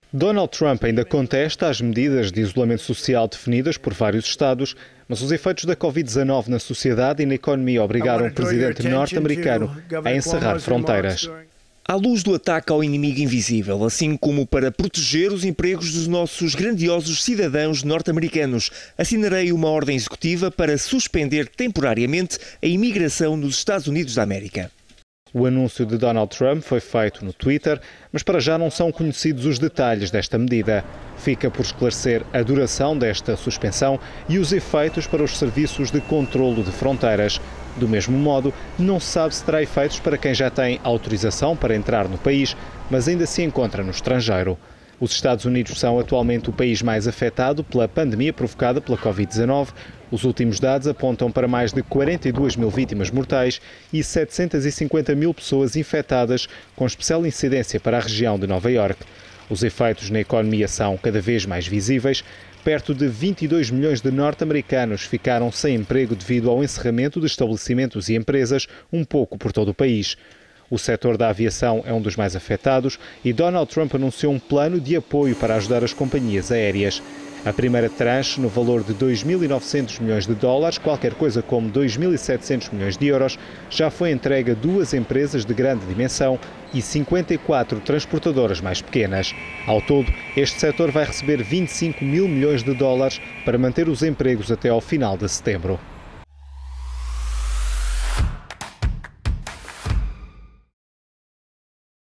Donald Trump ainda contesta as medidas de isolamento social definidas por vários Estados, mas os efeitos da Covid-19 na sociedade e na economia obrigaram o presidente norte-americano a encerrar fronteiras. À luz do ataque ao inimigo invisível, assim como para proteger os empregos dos nossos grandiosos cidadãos norte-americanos, assinarei uma ordem executiva para suspender temporariamente a imigração nos Estados Unidos da América. O anúncio de Donald Trump foi feito no Twitter, mas para já não são conhecidos os detalhes desta medida. Fica por esclarecer a duração desta suspensão e os efeitos para os serviços de controlo de fronteiras. Do mesmo modo, não se sabe se terá efeitos para quem já tem autorização para entrar no país, mas ainda se encontra no estrangeiro. Os Estados Unidos são atualmente o país mais afetado pela pandemia provocada pela Covid-19. Os últimos dados apontam para mais de 42 mil vítimas mortais e 750 mil pessoas infectadas, com especial incidência para a região de Nova Iorque. Os efeitos na economia são cada vez mais visíveis. Perto de 22 milhões de norte-americanos ficaram sem emprego devido ao encerramento de estabelecimentos e empresas, um pouco por todo o país. O setor da aviação é um dos mais afetados e Donald Trump anunciou um plano de apoio para ajudar as companhias aéreas. A primeira tranche, no valor de 2.900 milhões de dólares, qualquer coisa como 2.700 milhões de euros, já foi entregue a 2 empresas de grande dimensão e 54 transportadoras mais pequenas. Ao todo, este setor vai receber 25 mil milhões de dólares para manter os empregos até ao final de setembro.